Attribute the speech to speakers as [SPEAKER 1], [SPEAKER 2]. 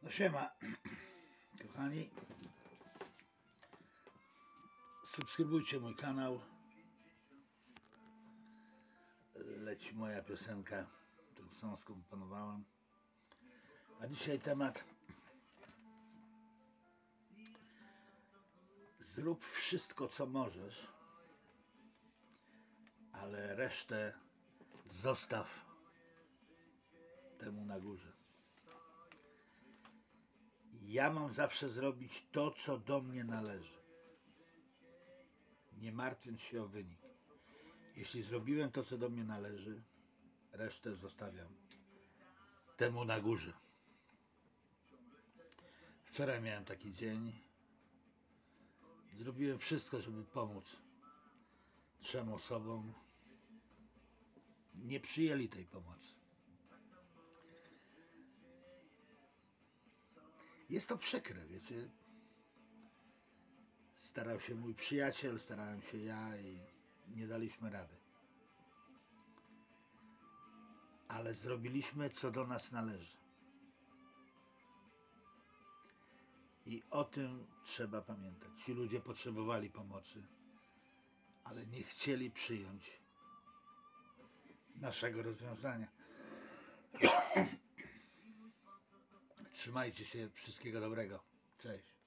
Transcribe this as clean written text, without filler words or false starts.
[SPEAKER 1] No siema, kochani, subskrybujcie mój kanał, leci moja piosenka, którą sam skomponowałem, a dzisiaj temat: zrób wszystko, co możesz, ale resztę zostaw temu na górze. Ja mam zawsze zrobić to, co do mnie należy, nie martwiąc się o wynik. Jeśli zrobiłem to, co do mnie należy, resztę zostawiam temu na górze. Wczoraj miałem taki dzień. Zrobiłem wszystko, żeby pomóc 3 osobom. Nie przyjęli tej pomocy. Jest to przykre, wiecie. Starał się mój przyjaciel, starałem się ja i nie daliśmy rady. Ale zrobiliśmy, co do nas należy. I o tym trzeba pamiętać. Ci ludzie potrzebowali pomocy, ale nie chcieli przyjąć naszego rozwiązania. Trzymajcie się, wszystkiego dobrego. Cześć.